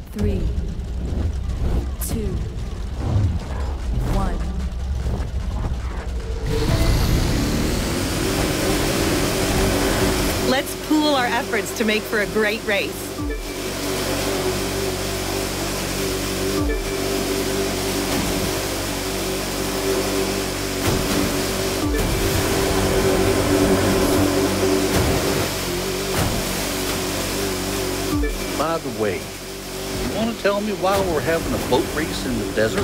3, 2, 1. Let's pool our efforts to make for a great race. By the way, you want to tell me why we're having a boat race in the desert?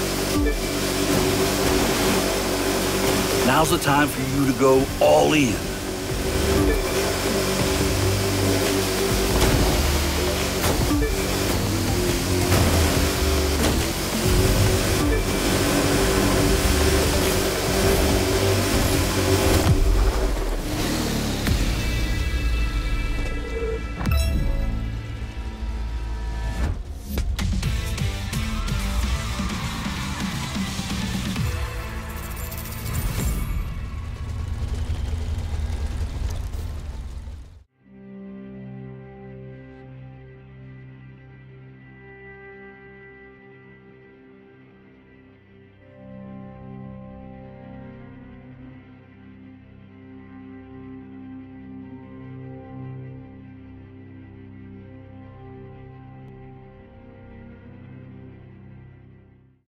Now's the time for you to go all in.